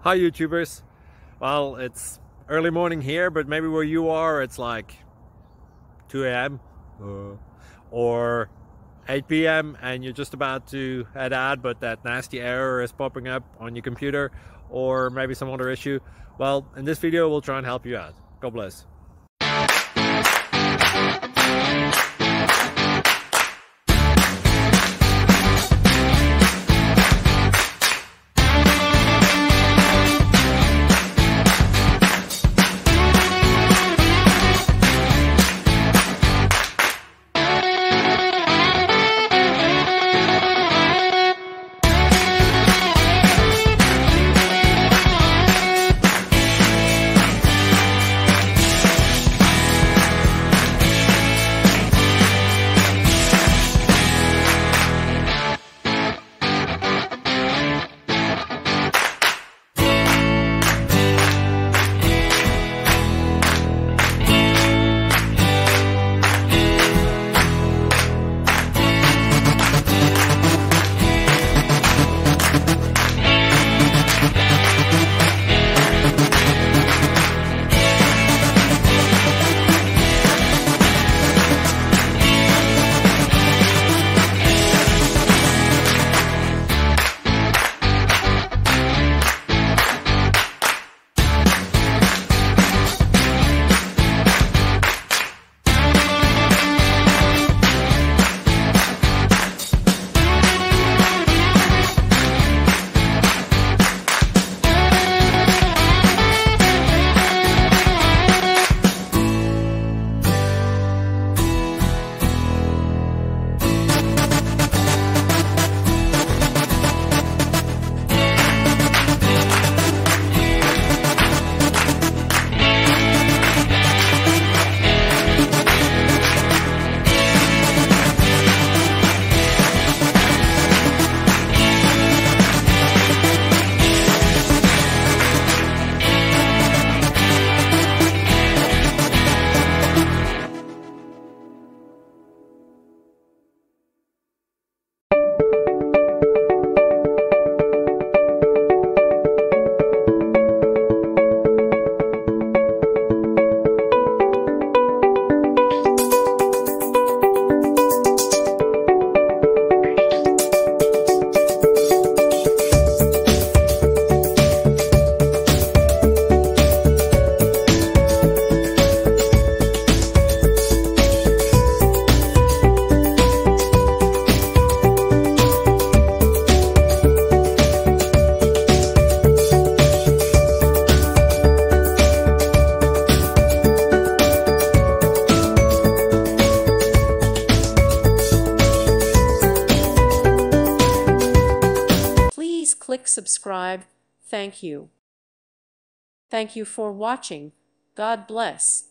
Hi YouTubers. Well, it's early morning here, but maybe where you are it's like 2 a.m. or 8 p.m. and you're just about to head out, but that nasty error is popping up on your computer, or maybe some other issue. Well, in this video we'll try and help you out. God bless. Click subscribe. Thank you. Thank you for watching. God bless.